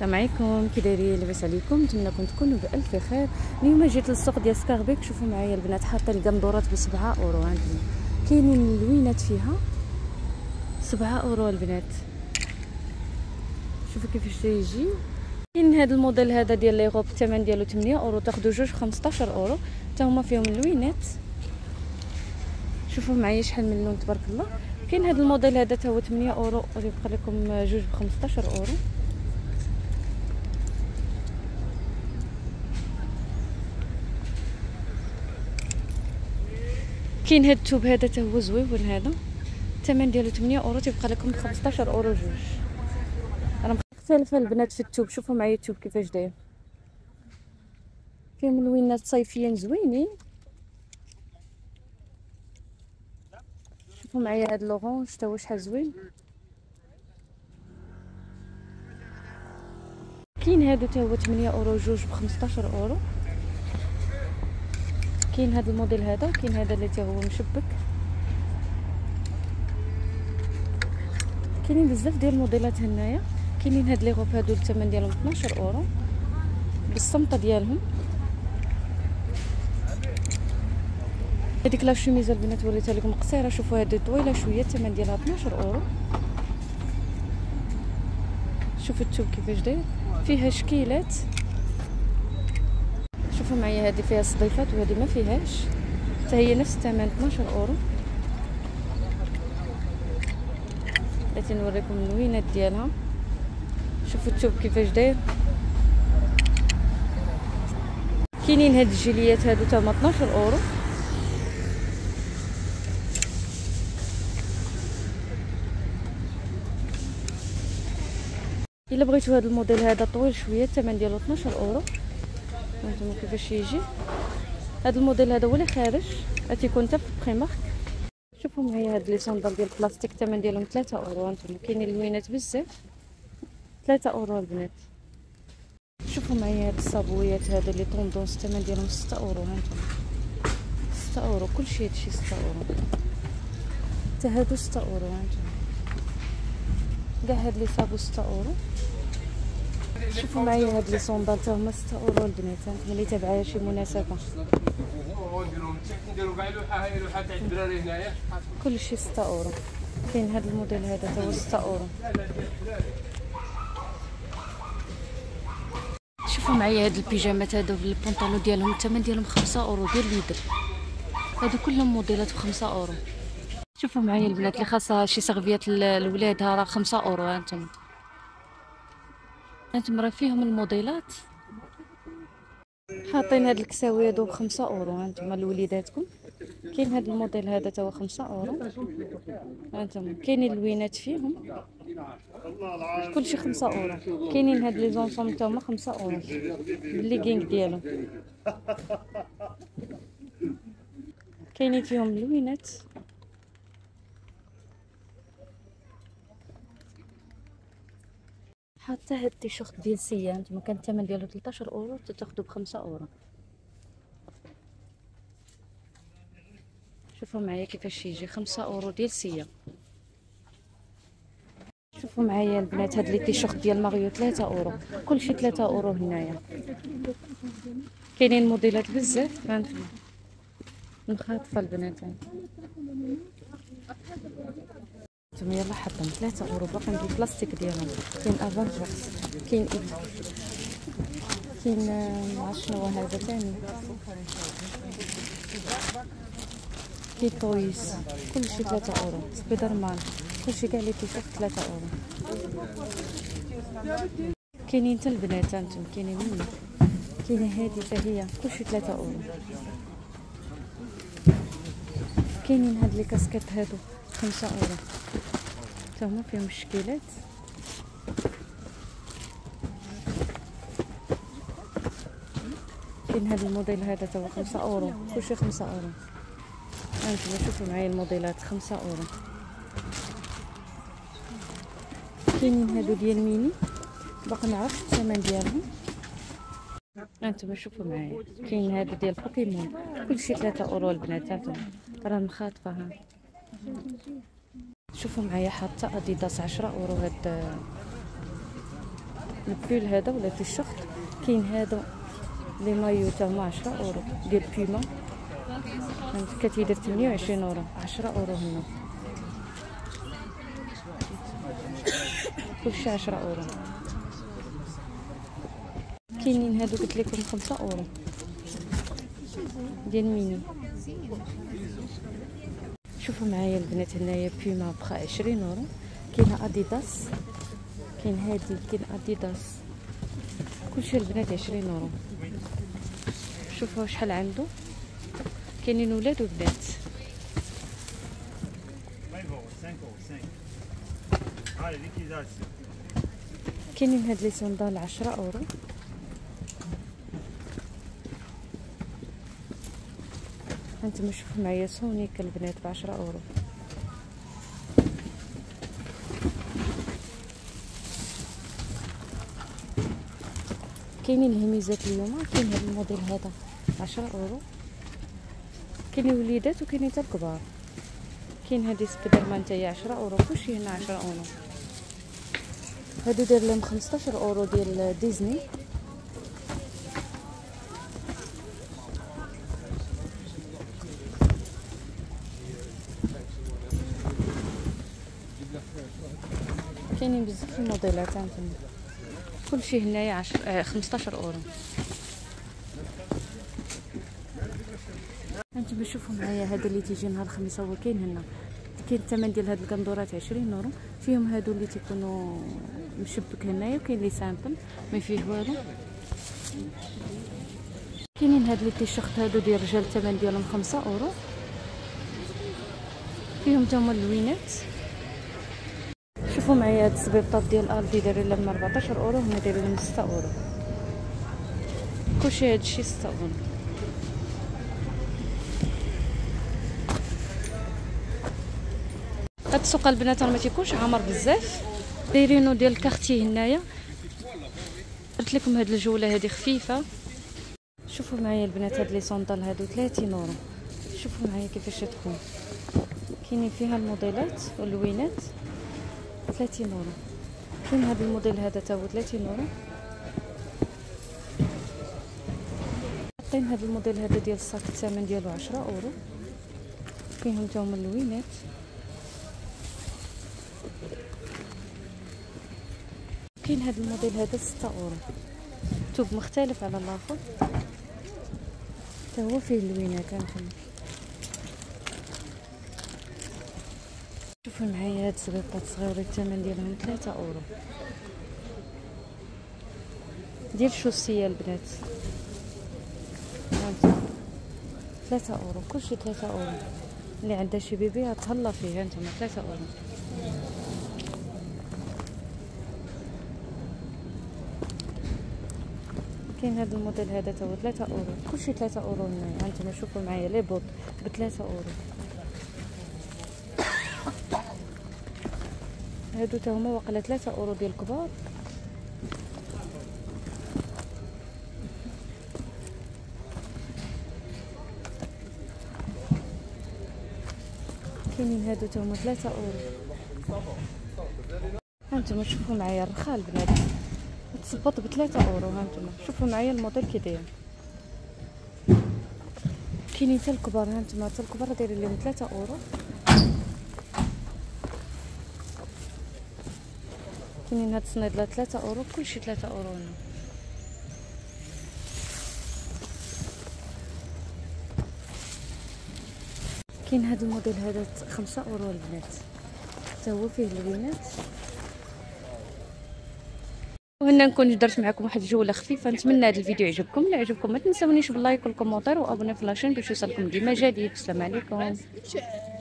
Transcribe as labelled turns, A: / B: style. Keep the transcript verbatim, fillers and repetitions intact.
A: السلام عليكم، كي دايرين؟ لاباس عليكم؟ نتمنىكم تكونوا بالف خير. اليوم جيت للسوق ديال سكاربيك. شوفوا معايا البنات، حاطه القندورات بسبعة اورو. عندنا كاينين اللوينات فيها سبعة اورو البنات. شوفوا كيفاش يجي. كاين هذا الموديل هذا ديال لي غوب، الثمن ديالو ثمانية اورو، تاخذوا جوج خمسطاش اورو. حتى هما فيهم اللوينات. شوفوا معايا شحال من لون تبارك الله. كاين هذا الموديل هذا حتى هو ثمانية اورو، ويبقى لكم جوج ب خمسطاش اورو. كاين هاد الثوب هذا حتى هو زويون، هذا الثمن ديالو ثمانية اورو، تيبقى لكم خمسطاش اورو جوج. راه مختلفه البنات في الثوب. شوفوا معايا الثوب كيفاش داير، فيهم اللوينات صيفيين زوينين. شوفوا معايا هاد لورونج حتى هو شحال زوين. كاين هادو حتى هو ثمانية اورو جوج ب خمسطاش اورو. كاين هذا الموديل هذا، وكاين هذا اللي حتى هو مشبك. كاينين بزاف ديال الموديلات هنايا. كاينين هاد لي غوب هادو الثمن ديالهم اثناش اورو بالصمطه ديالهم. هذيك لا شوميزه البنات وريتها لكم قصيره، شوفوا هذه طويله شويه، الثمن ديالها اثناش اورو. شوفوا الثوب كيفاش داير، فيها شكيلات. شوفوا معايا هذه فيها صديفات وهذه ما فيهاش، حتى هي نفس الثمن اثناش اورو. بغيت نوريكم اللوينات ديالها. شوفوا الثوب كيفاش داير. كاينين هاد الجيليات هادو حتى هما اثناش اورو. الا بغيتوا هذا الموديل هذا طويل شويه، الثمن ديالو اثناش اورو. هانتوما كيفاش يجي. هذا الموديل هذا هو اللي خارج، غتيكون حتى في بريمارك. شوفوا معايا هاد لي صندال ديال البلاستيك، الثمن ديالهم ثلاثة اورو. هانتوما كاينين اللوينات بزاف، ثلاثة اورو البنات. شوفوا معايا هاد الصابويات هادو لي طوندونس، الثمن ديالهم ستة اورو. هانتوما ستة اورو، كلشي هادشي ستة اورو، حتى هادو ستة اورو. هانتوما كاع هاد لي صابو ستة اورو. شوفوا معايا هاد لي صوندال حتى هما ستة اورو البنات. هانتوما اللي تابعه شي مناسبه كلشي ستة اورو. كاين هاد الموديل هذا حتى هو ستة اورو. شوفوا معايا هاد البيجامات هادو بالبونطالون ديالهم، الثمن ديالهم خمسة اورو ديال ليدر. هادو كلهم موديلات بخمسة اورو. شوفوا معايا البنات اللي خاصها شي صغبيات لولادها، راه خمسة اورو. هانتوما هانتوما راه فيهم الموديلات. حاطين هاد الكساوي هادو بخمسة اورو. هانتوما لوليداتكم. كاين هاد الموديل هذا تا هو خمسة اورو. هانتوما كاينين اللوينات فيهم، كلشي خمسة اورو. كاينين هاد لي زونسوم تا هما خمسة اورو بالليغينغ ديالهم. كاينين فيهم اللوينات. حتى هاد التيشيرت ديال سيا، نتوما كان الثمن ديالو ثلاثطاش اورو، تاخذوا بخمسة اورو. شوفوا معايا كيفاش يجي، خمسة اورو ديال سيا. شوفوا معايا البنات هاد لي تيشيرت ديال ماريو ثلاثة اورو، كلشي ثلاثة اورو هنايا. كاينين موديلات بزاف. هانتوما مخاطفه البنات. هانتوما يلا حطهم ثلاثة اورو، باقي بالبلاستيك ديالهم. كاين افانجرز، كاين إيه. كاين معرفت شنو هو هذا ثاني، كاين تويس، كلشي ثلاثة اورو. سبايدر مان، كلشي كاع لي تيشيرت ثلاثة اورو. كاينين حتى البنات. هانتوما كاينين مني، كاينه هادي حتى هي كلشي ثلاثة اورو. كاينين هاد لي كاسكيط هادو خمسة اورو، حتى هما فيهم الشكيلات. كاين هذا الموديل هذا تا هو خمسة اورو، كلشي خمسة اورو. هانتوما شوفوا معايا الموديلات خمسة اورو. كاينين هادو ديال ميني، باقي معرفتش الثمن ديالهم. هانتوما شوفوا معايا كاين هادو ديال بوكيمون، كلشي ثلاثة اورو البنات. هانتوما راه مخاطفه. ها شوفوا معايا حاطه اديداس عشرة اورو. هاد البول هذا ولا تيشيرت. كاين هذا لي مايو تا هما عشرة اورو ديال بيما، كتيدير ثمانية وعشرين اورو، عشرة اورو هنا كلشي عشرة اورو. كاينين هادو قلت لكم خمسة اورو ديال ميني. شوفوا معايا البنات هنايا بيما بخا عشرين اورو. كاينه اديداس، كاين هادي، كاين اديداس، كلشي البنات عشرين اورو. شوفوا شحال عنده، كاينين ولاد وبنات. كاينين هاد لي صندال عشرة اورو. هانتوما شوفوا معايا سونيك البنات بعشرة اورو. كاينين الهميزات اليوم، كاين هاد الموديل هذا عشرة اورو. كاينين وليدات وكاينين حتى الكبار. كاين هادي سبيدر مان تاهي عشرة اورو، كلشي هنا عشرة اورو. هادو داير لهم خمسطاش اورو ديال ديزني. كاينين بزاف الموديلات هانتوما، كلشي هنايا عشرة خمسطاش اورو. هانتوما شوفوا معايا هذا اللي تيجي نهار الخميس هو كاين هنا. كاين الثمن ديال هاد القندورات عشرين اورو. فيهم هادو اللي تيكونوا مشبك هنايا، وكاين لي سامبل ما فيه والو. كاينين هاد لي تيشيرت هادو ديال الرجال، الثمن ديالهم خمسة اورو. فيهم تا هما اللوينات. شوفوا معايا هاد السبيطات ديال الفي دايرين لهم أربعطاش اورو، هنا دايرين لهم ستة اورو. كلشي هادشي ستة اورو. هاد السوق البنات راه ما تيكونش عامر بزاف، دايرينو ديال الكارتي هنايا. درت لكم هاد الجوله هادي خفيفه. شوفوا معايا البنات هاد لي صوندال هادو ثلاثين اورو. شوفوا معايا كيفاش تكون، كاينين فيها الموديلات واللوينات ثلاثين اورو. كاين هاد الموديل هذا تا هو ثلاثين اورو. حاطين هاد الموديل هذا ديال الصاك الثمن ديالو عشرة اورو. فيهم تا هما اللوينات. كاين هاد الموديل هذا ستة اورو، توب مختلف على الاخر، تا هو فيه اللوينات هانتوما. شوفوا معايا هاد السبيطات صغيورين الثمن ديالهم ثلاثة اورو ديال الشوسيه البنات. هانتوما ثلاثة اورو، كلشي ثلاثة اورو. اللي عندها شي بيبي تهلا فيه. هانتوما ثلاثة اورو. كاين هذا الموديل هذا تا هو ثلاثة اورو، كلشي ثلاثة اورو هنايا. هانتوما شوفوا معايا لي بوط ب ثلاثة اورو. هادو تا هما واقيلا ثلاثة اورو ديال الكبار. كاينين هادو تا هما ثلاثة اورو. هانتوما شوفوا معايا الرخا البنات تثبط ب ثلاثة اورو. هانتوما شوفوا معايا الموديل كي داير. كاينين حتى الكبار، هانتوما حتى الكبار دايرين لهم ثلاثة اورو. كاينين هاد الصنيدله ثلاثة اورو، كلشي ثلاثة اورو هنا. كاين هاد الموديل هذا خمسة اورو البنات، حتى هو فيه اللوينات. وهنا نكون درت معكم واحد الجوله خفيفه. نتمنى هذا الفيديو يعجبكم. الا عجبكم ما تنساونيش باللايك والكومونتير وابوني في لاشين باش يوصلكم ديما جديد. السلام عليكم.